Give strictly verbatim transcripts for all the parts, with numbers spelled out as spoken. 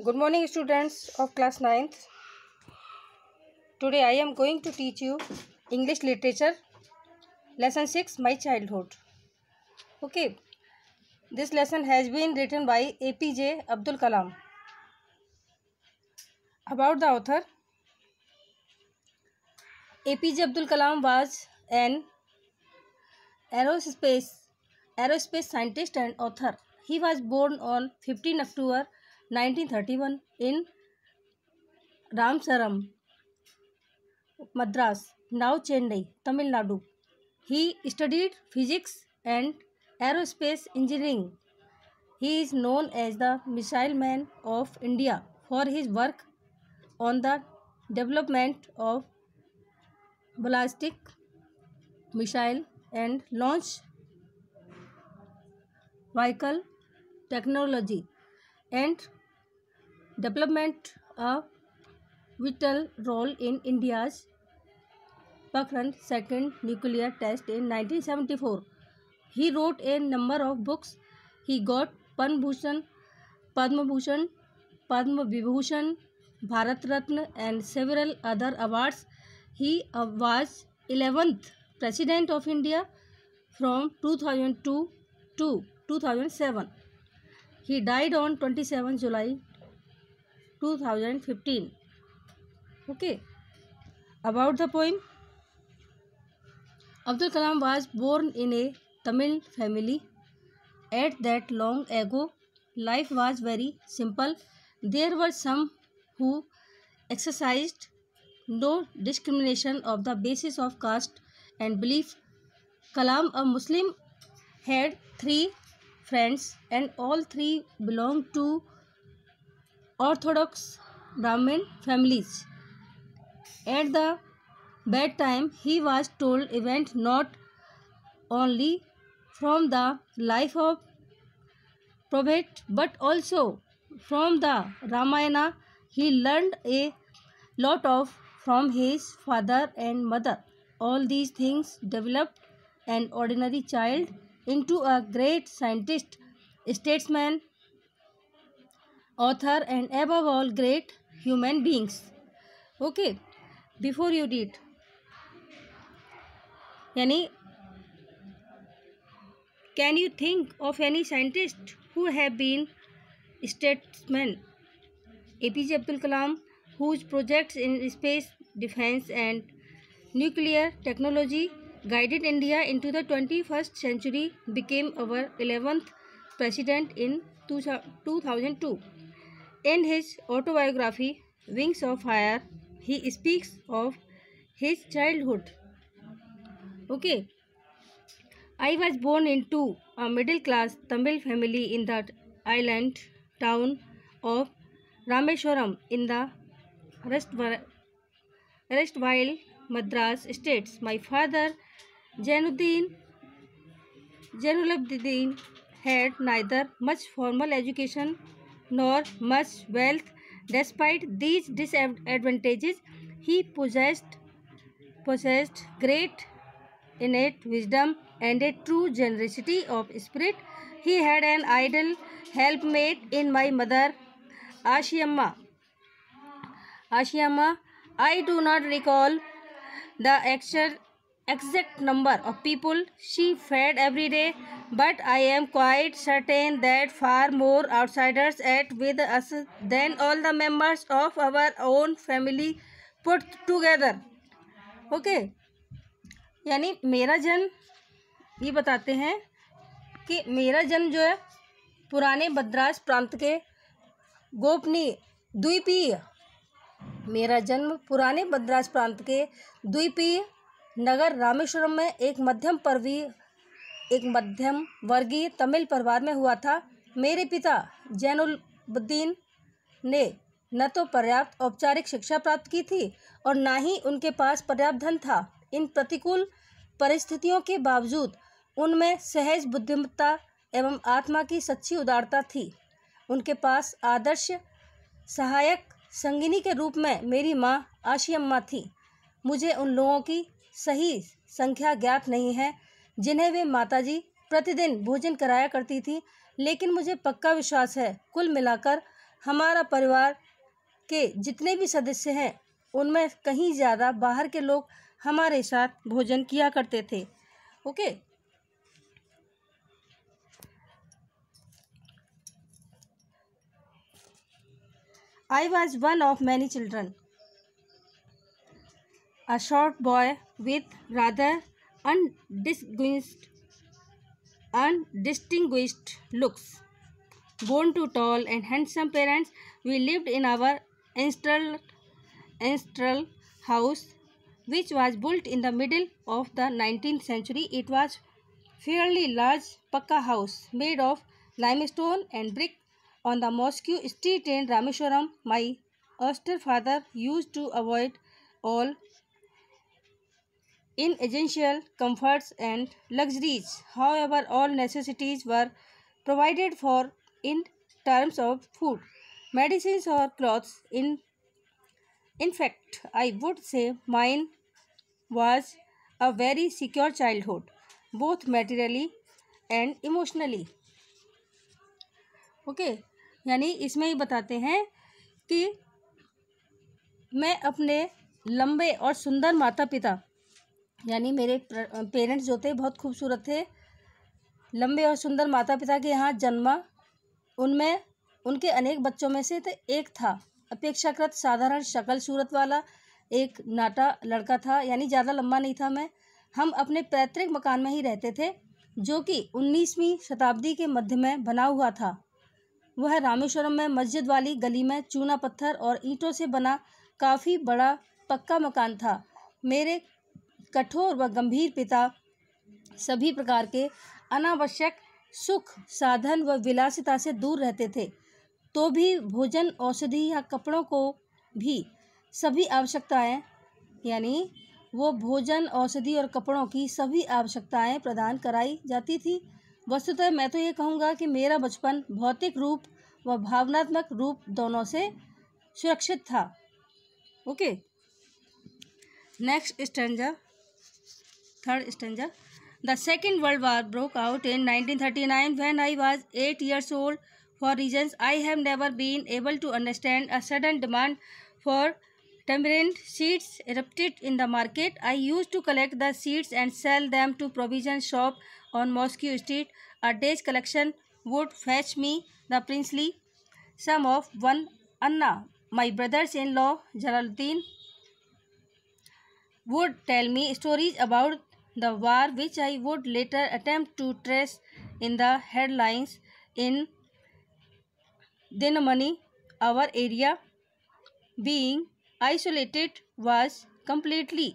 Good morning, students of class ninth. Today I am going to teach you English literature, lesson six, My Childhood. Okay, this lesson has been written by A P J Abdul Kalam. About the author, A P J Abdul Kalam was an aerospace aerospace scientist and author. He was born on fifteenth October nineteen thirty-one in Ramsaram, Madras, now Chennai, Tamil Nadu. He studied physics and aerospace engineering. He is known as the Missile Man of India for his work on the development of ballistic missile and launch vehicle technology and development a vital role in India's Pokhran second nuclear test in nineteen seventy-four. He wrote a number of books. He got Padma Bhushan, Padma Bhushan, Padma Vibhushan, Bharat Ratna and several other awards. He uh, was eleventh President of India from two thousand two to two thousand seven. He died on twenty-seventh July two thousand fifteen. Okay. About the poem. Abdul Kalam was born in a Tamil family. At that long ago, life was very simple. There were some who exercised no discrimination of the basis of caste and belief. Kalam, a Muslim, had three friends and all three belonged to Orthodox Brahmin families. At the bad time, he was told event not only from the life of prophet but also from the Ramayana. He learned a lot of from his father and mother. All these things developed an ordinary child into a great scientist, statesman, author and above all great human beings. Okay, before you read, यानी can you think of any scientist who have been statesmen? A P J Abdul Kalam, whose projects in space, defense and nuclear technology guided India into the twenty-first century, became our eleventh president in two thousand two. In his autobiography, Wings of Fire, he speaks of his childhood. Okay. I was born into a middle-class Tamil family in the island town of Rameswaram in the erstwhile Madras states. My father, Jainuddin Jainulabdin, had neither much formal education nor much wealth. Despite these disadvantages, he possessed possessed great innate wisdom and a true generosity of spirit. He had an idle helpmate in my mother, Ashiamma. Ashiamma, I do not recall the exact number of people she fed every day, but I am quite certain that far more outsiders ate with us than all the members of our own family put together. Okay. यानी मेरा जन्म, ये बताते हैं कि मेरा जन्म जो है पुराने मद्रास प्रांत के गोपनीय द्वीपीय मेरा जन्म पुराने मद्रास प्रांत के द्वीपीय नगर रामेश्वरम में एक मध्यम पर्वीय एक मध्यम वर्गीय तमिल परिवार में हुआ था। मेरे पिता जैनुलब्दीन ने न तो पर्याप्त औपचारिक शिक्षा प्राप्त की थी और न ही उनके पास पर्याप्त धन था। इन प्रतिकूल परिस्थितियों के बावजूद उनमें सहज बुद्धिमत्ता एवं आत्मा की सच्ची उदारता थी। उनके पास आदर्श सहायक संगिनी के रूप में मेरी माँ आशियम्मा थी। मुझे उन लोगों की सही संख्या ज्ञात नहीं है जिन्हें वे माताजी प्रतिदिन भोजन कराया करती थी, लेकिन मुझे पक्का विश्वास है कुल मिलाकर हमारा परिवार के जितने भी सदस्य हैं उनमें कहीं ज़्यादा बाहर के लोग हमारे साथ भोजन किया करते थे। Okay. I was one of many children, a short boy with rather undistinguished, undistinguished looks. Born to tall and handsome parents, we lived in our ancestral, ancestral house, which was built in the middle of the nineteenth century. It was fairly large pakka house made of limestone and brick on the Mosque Street in Rameshwaram. My austere father used to avoid all inessential comforts and luxuries. However, all necessities were provided for in terms of food, medicines, or clothes. In, in fact, I would say mine was a very secure childhood, both materially and emotionally. Okay okay, यानी इसमें ही बताते हैं कि मैं अपने लंबे और सुंदर माता पिता, यानी मेरे पेरेंट्स जो थे बहुत खूबसूरत थे, लंबे और सुंदर माता पिता के यहाँ जन्मा। उनमें उनके अनेक बच्चों में से तो एक था अपेक्षाकृत साधारण शक्ल सूरत वाला एक नाटा लड़का था, यानी ज़्यादा लंबा नहीं था मैं। हम अपने पैतृक मकान में ही रहते थे जो कि उन्नीसवीं शताब्दी के मध्य में बना हुआ था। वह रामेश्वरम में मस्जिद वाली गली में चूना पत्थर और ईंटों से बना काफ़ी बड़ा पक्का मकान था। मेरे कठोर व गंभीर पिता सभी प्रकार के अनावश्यक सुख साधन व विलासिता से दूर रहते थे, तो भी भोजन, औषधि या कपड़ों को भी सभी आवश्यकताएं, यानी वो भोजन, औषधि और कपड़ों की सभी आवश्यकताएं प्रदान कराई जाती थी। वस्तुतः मैं तो ये कहूँगा कि मेरा बचपन भौतिक रूप व भावनात्मक रूप दोनों से सुरक्षित था। Okay, next stanza, third stanza. The Second World War broke out in nineteen thirty-nine when I was eight years old. For reasons I have never been able to understand, a sudden demand for tamarind seeds erupted in the market. I used to collect the seeds and sell them to provision shop on Mosque Street. A day's collection would fetch me the princely sum of one anna. My brothers-in-law Jalaluddin would tell me stories about the war which I would later attempt to trace in the headlines in Dinamani. Our area, being isolated, was completely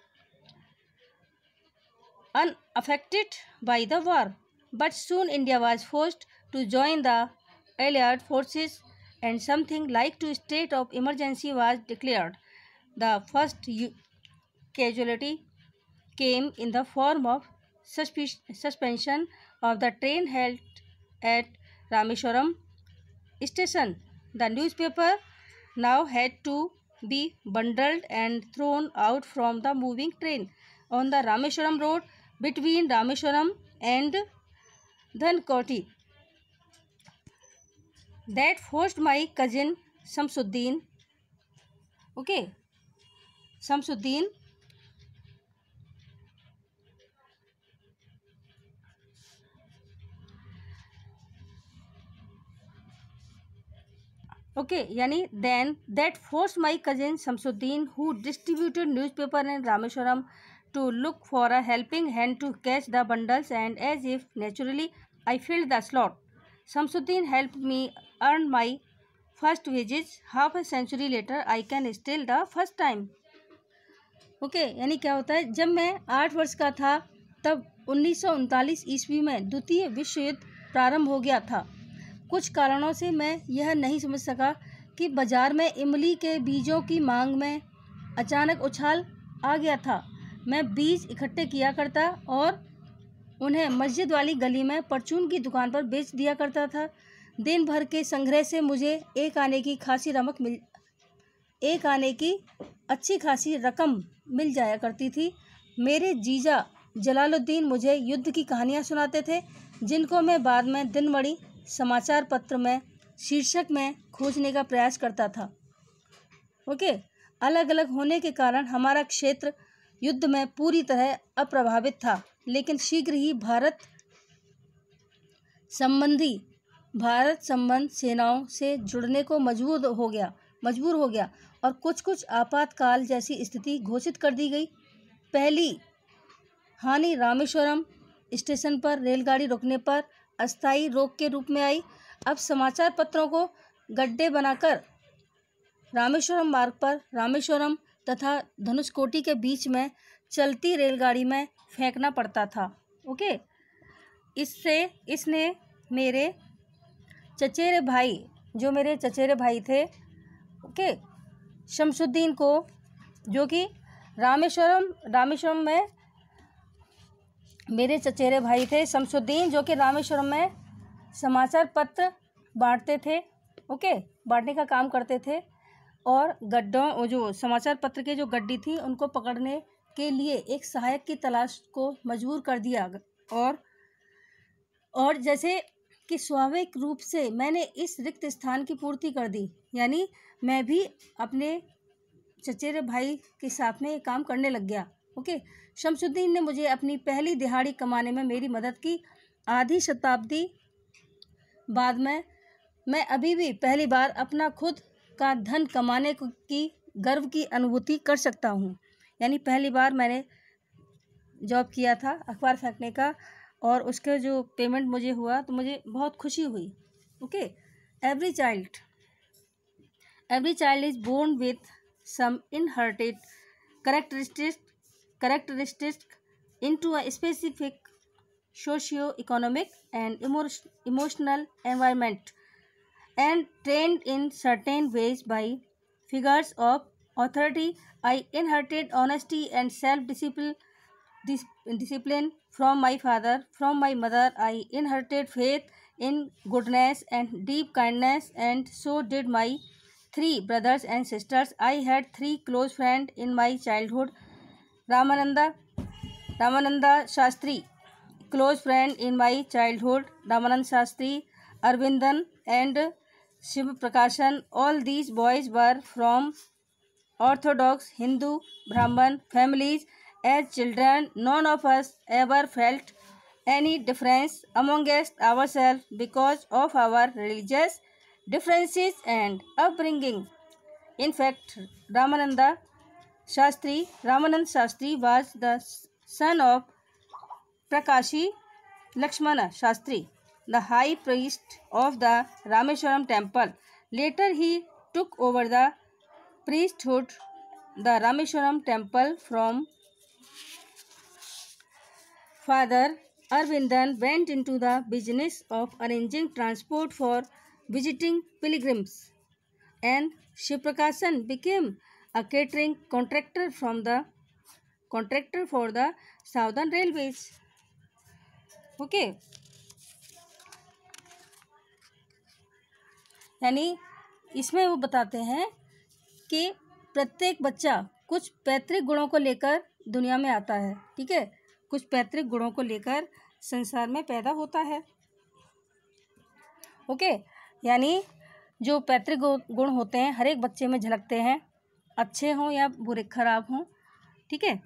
unaffected by the war. But soon India was forced to join the Allied forces and something like a state of emergency was declared. The first casualty came in the form of suspension of the train held at Rameshwaram station. The newspaper now had to be bundled and thrown out from the moving train on the Rameshwaram road between Rameshwaram and Dhankoti. That forced my cousin Samsuddin, okay, Samsuddin Okay, yani then that forced my cousin Samsuddin, who distributed newspaper in Rameshwaram, to look for a helping hand to catch the bundles, and as if naturally I filled the slot. Samsuddin helped me earn my first wages. Half a century later, I can still the first time. Okay okay, यानी क्या होता है, जब मैं आठ वर्ष का था तब उन्नीस सौ उनतालीस ईस्वी में द्वितीय विश्व युद्ध प्रारंभ हो गया था। कुछ कारणों से मैं यह नहीं समझ सका कि बाज़ार में इमली के बीजों की मांग में अचानक उछाल आ गया था। मैं बीज इकट्ठे किया करता और उन्हें मस्जिद वाली गली में परचून की दुकान पर बेच दिया करता था। दिन भर के संग्रह से मुझे एक आने की खासी रमक मिल एक आने की अच्छी खासी रकम मिल जाया करती थी। मेरे जीजा जलालुद्दीन मुझे युद्ध की कहानियाँ सुनाते थे, जिनको मैं बाद में दिनमणि समाचार पत्र में शीर्षक में खोजने का प्रयास करता था। ओके, अलग अलग होने के कारण हमारा क्षेत्र युद्ध में पूरी तरह अप्रभावित था, लेकिन शीघ्र ही भारत संबंधी भारत संबंध सेनाओं से जुड़ने को मजबूर हो गया मजबूर हो गया और कुछ कुछ आपातकाल जैसी स्थिति घोषित कर दी गई। पहली हानि रामेश्वरम स्टेशन पर रेलगाड़ी रुकने पर अस्थायी रोक के रूप में आई। अब समाचार पत्रों को गड्ढे बनाकर रामेश्वरम मार्ग पर रामेश्वरम तथा धनुषकोटी के बीच में चलती रेलगाड़ी में फेंकना पड़ता था। ओके, इससे इसने मेरे चचेरे भाई जो मेरे चचेरे भाई थे ओके शमसुद्दीन को, जो कि रामेश्वरम रामेश्वरम में मेरे चचेरे भाई थे शमसुद्दीन, जो कि रामेश्वरम में समाचार पत्र बांटते थे। ओके, बांटने का काम करते थे और गड्ढों जो समाचार पत्र के जो गड्ढी थी उनको पकड़ने के लिए एक सहायक की तलाश को मजबूर कर दिया। और और जैसे कि स्वाभाविक रूप से मैंने इस रिक्त स्थान की पूर्ति कर दी, यानी मैं भी अपने चचेरे भाई के साथ में ये काम करने लग गया। ओके, शमसुद्दीन ने मुझे अपनी पहली दिहाड़ी कमाने में मेरी मदद की। आधी शताब्दी बाद में मैं अभी भी पहली बार अपना खुद का धन कमाने की गर्व की अनुभूति कर सकता हूँ। यानी पहली बार मैंने जॉब किया था अखबार फेंकने का और उसके जो पेमेंट मुझे हुआ तो मुझे बहुत खुशी हुई। Okay, every child every child is born with some inherited characteristics characteristic into a specific socio-economic and emotional environment and trained in certain ways by figures of authority. I inherited honesty and self-discipline discipline from my father. From my mother, I inherited faith in goodness and deep kindness, and so did my three brothers and sisters. I had three close friends in my childhood. Ramananda, Ramananda Shastri, close friend in my childhood. Ramanand Shastri, Arvindan, and Shiv Prakashan. All these boys were from Orthodox Hindu Brahman families. As children, none of us ever felt any difference among ourselves because of our religious differences and upbringing. In fact, Ramananda Shastri, Ramanand Shastri was the son of Prakashi Lakshmana Shastri, the high priest of the Rameshwaram temple. Later, he took over the priesthood. The Rameshwaram temple from Father Arvindan went into the business of arranging transport for visiting pilgrims, and Shivprakashan became a catering contractor from the contractor for the Southern Railways. Okay, यानी इसमें वो बताते हैं कि प्रत्येक बच्चा कुछ पैतृक गुणों को लेकर दुनिया में आता है। ठीक है, कुछ पैतृक गुणों को लेकर संसार में पैदा होता है। ओके, यानी जो पैतृक गुण होते हैं हर एक बच्चे में झलकते हैं, अच्छे हों या बुरे खराब हों। ठीक है,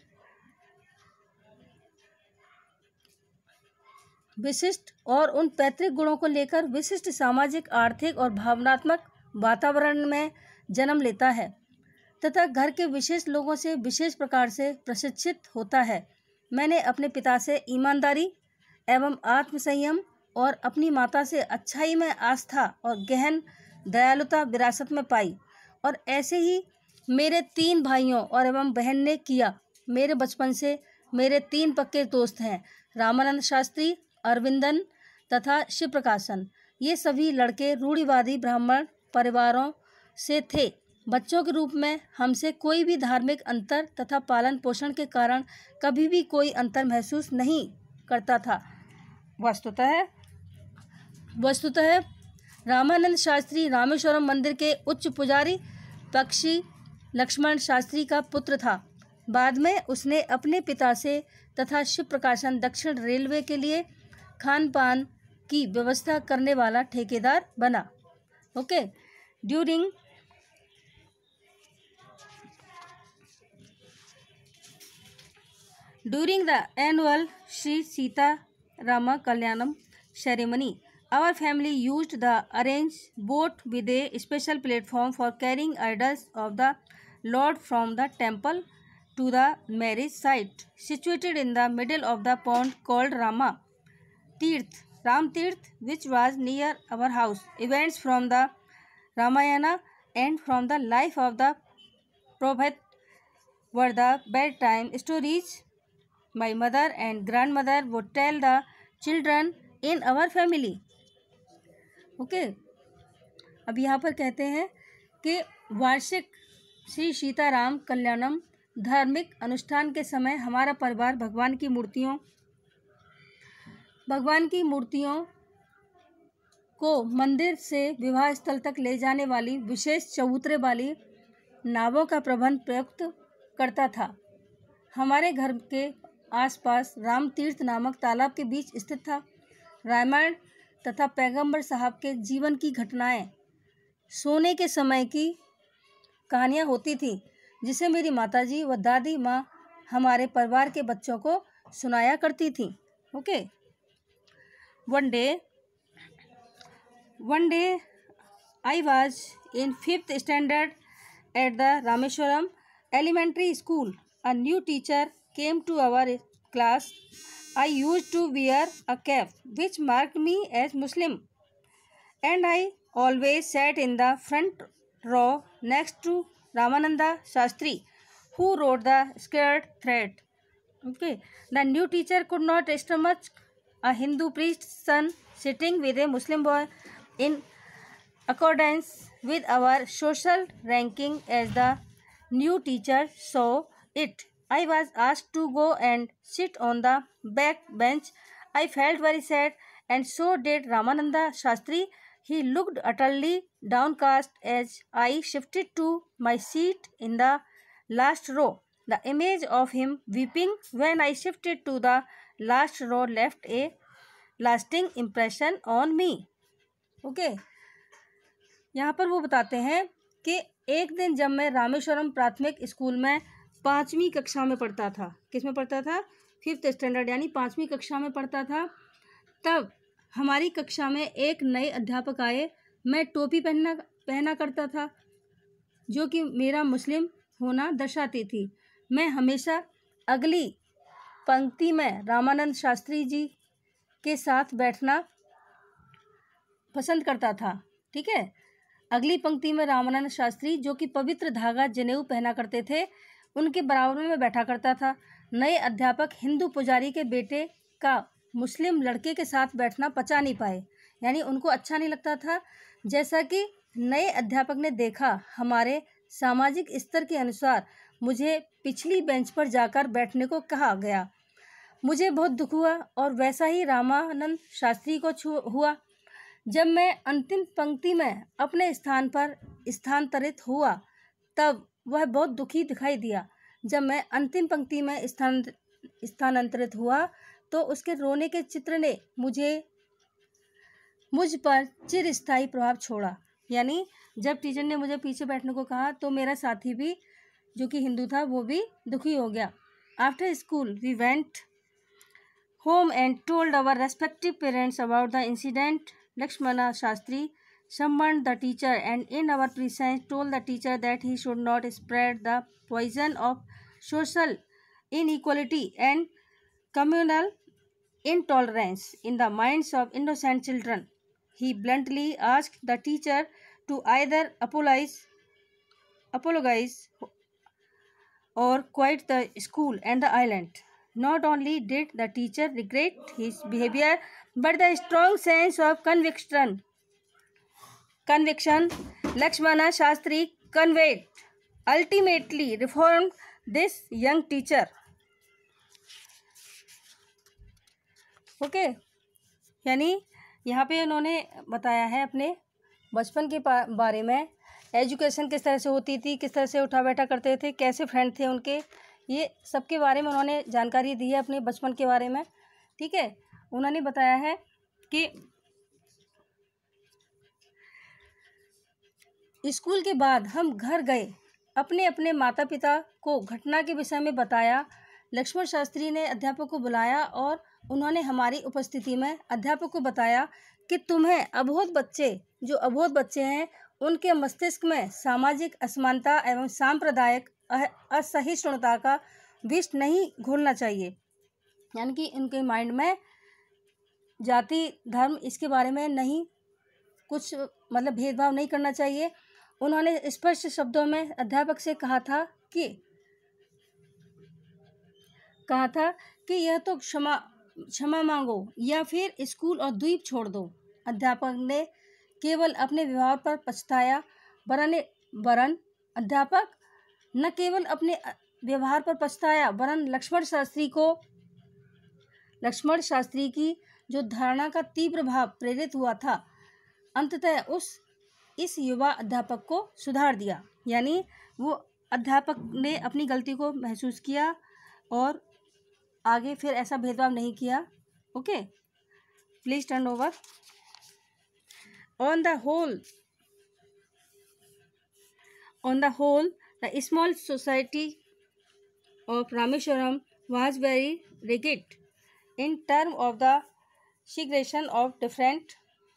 विशिष्ट और उन पैतृक गुणों को लेकर विशिष्ट सामाजिक, आर्थिक और भावनात्मक वातावरण में जन्म लेता है तथा घर के विशेष लोगों से विशेष प्रकार से प्रशिक्षित होता है। मैंने अपने पिता से ईमानदारी एवं आत्मसंयम और अपनी माता से अच्छाई में आस्था और गहन दयालुता विरासत में पाई, और ऐसे ही मेरे तीन भाइयों और एवं बहन ने किया। मेरे बचपन से मेरे तीन पक्के दोस्त हैं, रामानंद शास्त्री, अरविंदन तथा शिवप्रकाशन। ये सभी लड़के रूढ़िवादी ब्राह्मण परिवारों से थे। बच्चों के रूप में हमसे कोई भी धार्मिक अंतर तथा पालन पोषण के कारण कभी भी कोई अंतर महसूस नहीं करता था। वस्तुतः वस्तुतः रामानंद शास्त्री रामेश्वरम मंदिर के उच्च पुजारी पक्षी लक्ष्मण शास्त्री का पुत्र था। बाद में उसने अपने पिता से तथा शिव प्रकाशन दक्षिण रेलवे के लिए खान पान की व्यवस्था करने वाला ठेकेदार बना। Okay, during during the annual Sri Sita Rama Kalyanam ceremony, our family used the arranged boat with a special platform for carrying idols of the Lord from the temple to the marriage site, situated in the middle of the pond called Rama Tirth, Ram Tirth, which was near our house. Events from the Ramayana and from the life of the Prophet were the bedtime stories my mother and grandmother would tell the children in our family. Okay okay. अब यहाँ पर कहते हैं कि वार्षिक श्री सीताराम कल्याणम धार्मिक अनुष्ठान के समय हमारा परिवार भगवान की मूर्तियों भगवान की मूर्तियों को मंदिर से विवाह स्थल तक ले जाने वाली विशेष चबूतरे वाली नावों का प्रबंध प्रयुक्त करता था। हमारे घर के आसपास राम तीर्थ नामक तालाब के बीच स्थित था। रामायण तथा पैगंबर साहब के जीवन की घटनाएं सोने के समय की कहानियां होती थी, जिसे मेरी माताजी व दादी माँ हमारे परिवार के बच्चों को सुनाया करती थी। Okay, one day one day I was in fifth standard at the Rameswaram elementary school. A new teacher came to our class. I used to wear a cap which marked me as Muslim, and I always sat in the front row next to Ramananda Shastri, who wrote the scared thread. Okay, the new teacher could not stomach a Hindu priest's son sitting with a Muslim boy in accordance with our social ranking. As the new teacher saw it, I was asked to go and sit on the back bench. I felt very sad, and so did Ramananda Shastri. He looked utterly downcast as I shifted to my seat in the last row. The image of him weeping when I shifted to the last row left a lasting impression on me. Okay, यहाँ पर वो बताते हैं कि एक दिन जब मैं रामेश्वरम प्राथमिक स्कूल में पाँचवीं कक्षा में पढ़ता था, किस में पढ़ता था? फिफ्थ स्टैंडर्ड यानी पाँचवीं कक्षा में पढ़ता था, तब हमारी कक्षा में एक नए अध्यापक आए। मैं टोपी पहनना पहना करता था, जो कि मेरा मुस्लिम होना दर्शाती थी। मैं हमेशा अगली पंक्ति में रामानंद शास्त्री जी के साथ बैठना पसंद करता था। ठीक है, अगली पंक्ति में रामानंद शास्त्री, जो कि पवित्र धागा जनेऊ पहना करते थे, उनके बराबर में मैं बैठा करता था। नए अध्यापक हिंदू पुजारी के बेटे का मुस्लिम लड़के के साथ बैठना पचा नहीं पाए, यानी उनको अच्छा नहीं लगता था। जैसा कि नए अध्यापक ने देखा, हमारे सामाजिक स्तर के अनुसार मुझे पिछली बेंच पर जाकर बैठने को कहा गया। मुझे बहुत दुख हुआ और वैसा ही रामानंद शास्त्री को हुआ। जब मैं अंतिम पंक्ति में अपने स्थान पर स्थानांतरित हुआ, तब वह बहुत दुखी दिखाई दिया। जब मैं अंतिम पंक्ति में स्थान स्थानांतरित हुआ तो उसके रोने के चित्र ने मुझे मुझ पर चिरस्थायी प्रभाव छोड़ा। यानी जब टीचर ने मुझे पीछे बैठने को कहा तो मेरा साथी भी, जो कि हिंदू था, वो भी दुखी हो गया। After school we went home and told our respective parents about the incident. Lakshmana Shastri summoned the teacher and in our presence told the teacher that he should not spread the poison of social inequality and communal intolerance in the minds of innocent children. He bluntly asked the teacher to either apologize, apologize or quit the school and the island. Not only did the teacher regret his behavior, but the strong sense of conviction, conviction Lakshmana Shastri conveyed ultimately reformed this young teacher. Okay okay. यानी यहाँ पे उन्होंने बताया है अपने बचपन के बारे में, एजुकेशन किस तरह से होती थी, किस तरह से उठा बैठा करते थे, कैसे फ्रेंड थे उनके, ये सब के बारे में उन्होंने जानकारी दी है अपने बचपन के बारे में। ठीक है, उन्होंने बताया है कि स्कूल के बाद हम घर गए, अपने अपने माता पिता को घटना के विषय में बताया। लक्ष्मण शास्त्री ने अध्यापक को बुलाया और उन्होंने हमारी उपस्थिति में अध्यापक को बताया कि तुम्हें अबोध बच्चे जो अबोध बच्चे हैं उनके मस्तिष्क में सामाजिक असमानता एवं सांप्रदायिक असहिष्णुता का विष नहीं घोलना चाहिए, यानी कि उनके माइंड में जाति धर्म इसके बारे में नहीं कुछ मतलब भेदभाव नहीं करना चाहिए। उन्होंने स्पष्ट शब्दों में अध्यापक से कहा था कि कहा था कि यह तो क्षमा क्षमा मांगो या फिर स्कूल और द्वीप छोड़ दो। अध्यापक ने केवल अपने व्यवहार पर पछताया, वरन वरन अध्यापक न केवल अपने व्यवहार पर पछताया वरन लक्ष्मण शास्त्री को लक्ष्मण शास्त्री की जो धारणा का तीव्र भाव प्रेरित हुआ था, अंततः उस इस युवा अध्यापक को सुधार दिया। यानी वो अध्यापक ने अपनी गलती को महसूस किया और आगे फिर ऐसा भेदभाव नहीं किया। Okay, please turn over. On the whole on the whole the small society of Rameswaram was very rigid in terms of the segregation of different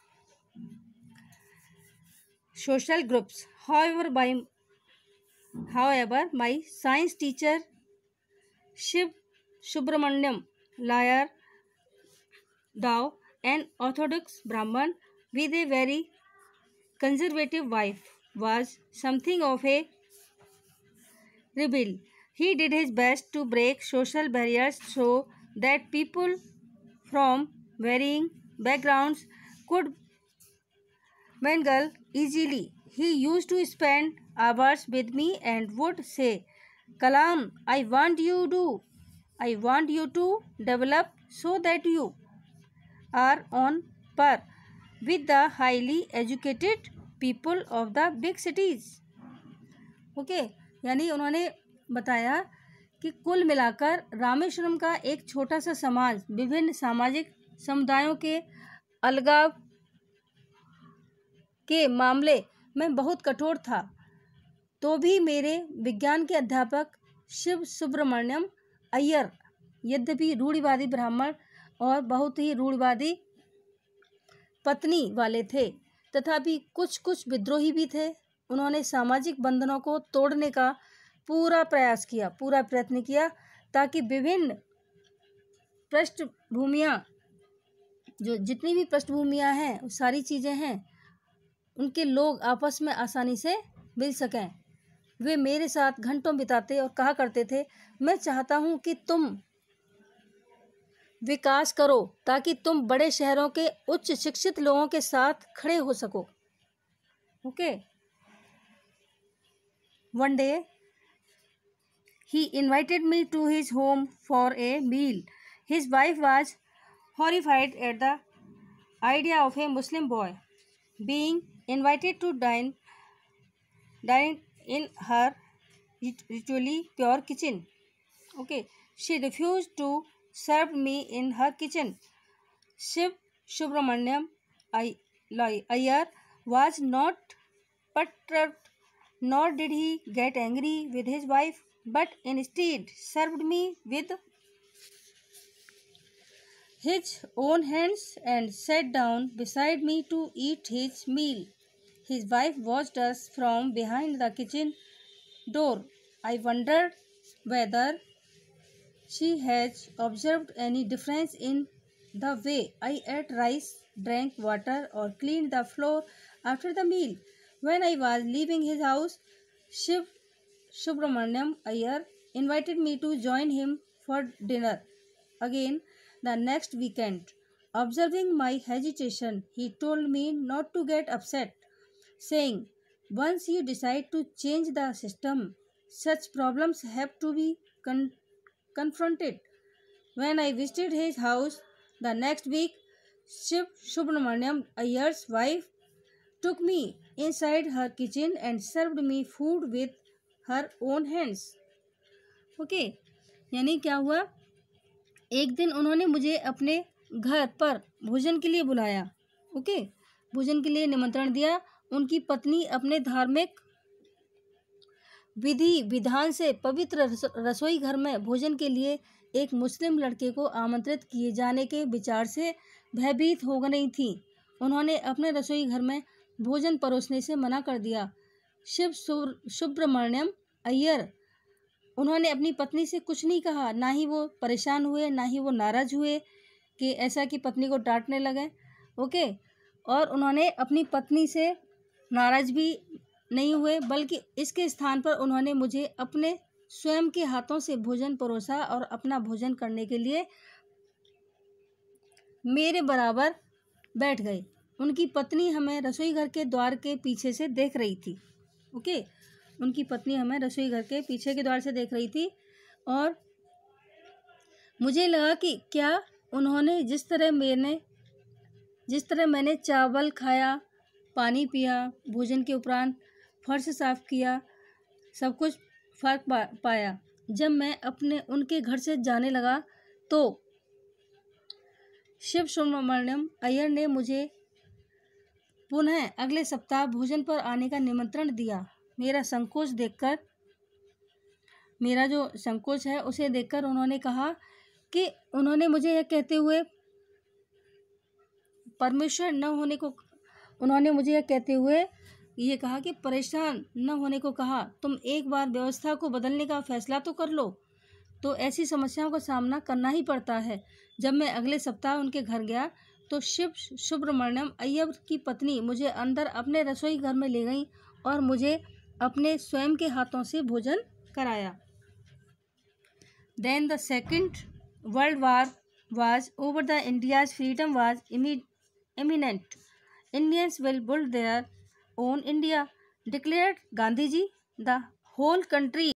social groups. However, by however, my science teacher Shiv Subramaniam, lawyer, Dao, an Orthodox Brahman with a very conservative wife, was something of a rebel. He did his best to break social barriers so that people from varying backgrounds could mingle easily. He used to spend hours with me and would say, "Kalam, I want you to, I want you to develop so that you are on par with the highly educated people of the big cities." Okay okay, यानी उन्होंने बताया कि कुल मिलाकर रामेश्वरम का एक छोटा सा समाज विभिन्न सामाजिक समुदायों के अलगाव के मामले में बहुत कठोर था, तो भी मेरे विज्ञान के अध्यापक शिव सुब्रमण्यम अय्यर यद्यपि रूढ़िवादी ब्राह्मण और बहुत ही रूढ़िवादी पत्नी वाले थे, तथापि कुछ कुछ विद्रोही भी थे। उन्होंने सामाजिक बंधनों को तोड़ने का पूरा प्रयास किया पूरा प्रयत्न किया ताकि विभिन्न पृष्ठभूमियाँ जो जितनी भी पृष्ठभूमियाँ हैं वो सारी चीज़ें हैं उनके लोग आपस में आसानी से मिल सकें। वे मेरे साथ घंटों बिताते और कहा करते थे, मैं चाहता हूँ कि तुम विकास करो ताकि तुम बड़े शहरों के उच्च शिक्षित लोगों के साथ खड़े हो सको। Okay, one day he invited me to his home for a meal. His wife was horrified at the idea of a Muslim boy being invited to dine, dine in her ritually pure kitchen. Okay, she refused to serve me in her kitchen. Shiv Subramaniam Iyer was not perturbed, nor did he get angry with his wife, but instead served me with his own hands and sat down beside me to eat his meal. His wife watched us from behind the kitchen door. I wondered whether she has observed any difference in the way I ate rice, drank water, or cleaned the floor after the meal. When I was leaving his house, Shiv Subramaniam Iyer invited me to join him for dinner again the next weekend. Observing my hesitation, he told me not to get upset, saying, "Once you decide to change the system, such problems have to be con- confronted." When I visited his house the next week, Shiv Subramaniam Iyer's wife took me inside her kitchen and served me food with her own hands. Okay okay, यानी क्या हुआ, एक दिन उन्होंने मुझे अपने घर पर भोजन के लिए बुलाया। ओके okay, भोजन के लिए निमंत्रण दिया उनकी पत्नी अपने धार्मिक विधि विधान से पवित्र रसोई घर में भोजन के लिए एक मुस्लिम लड़के को आमंत्रित किए जाने के विचार से भयभीत हो गई थी। उन्होंने अपने रसोई घर में भोजन परोसने से मना कर दिया। शिव सुब्रमण्यम अय्यर, उन्होंने अपनी पत्नी से कुछ नहीं कहा, ना ही वो परेशान हुए, ना ही वो नाराज हुए कि ऐसा कि पत्नी को डांटने लगे। ओके, और उन्होंने अपनी पत्नी से नाराज भी नहीं हुए, बल्कि इसके स्थान पर उन्होंने मुझे अपने स्वयं के हाथों से भोजन परोसा और अपना भोजन करने के लिए मेरे बराबर बैठ गए। उनकी पत्नी हमें रसोई घर के द्वार के पीछे से देख रही थी। ओके, उनकी पत्नी हमें रसोई घर के पीछे के द्वार से देख रही थी और मुझे लगा कि क्या उन्होंने जिस तरह मैंने जिस तरह मैंने चावल खाया, पानी पिया, भोजन के उपरांत फर्श साफ किया, सब कुछ फर्क पा, पाया। जब मैं अपने उनके घर से जाने लगा तो शिव सुब्रमण्यम अय्यर ने मुझे पुनः अगले सप्ताह भोजन पर आने का निमंत्रण दिया। मेरा संकोच देखकर मेरा जो संकोच है उसे देखकर उन्होंने कहा कि उन्होंने मुझे यह कहते हुए परमिशन न होने को उन्होंने मुझे यह कहते हुए ये कहा कि परेशान न होने को कहा। तुम एक बार व्यवस्था को बदलने का फैसला तो कर लो, तो ऐसी समस्याओं का सामना करना ही पड़ता है। जब मैं अगले सप्ताह उनके घर गया तो शिव सुब्रमण्यम अय्यर की पत्नी मुझे अंदर अपने रसोई घर में ले गई और मुझे अपने स्वयं के हाथों से भोजन कराया। Then the second world war was over. The India's freedom was imminent. Indians will build their own India, declared Gandhiji. The whole country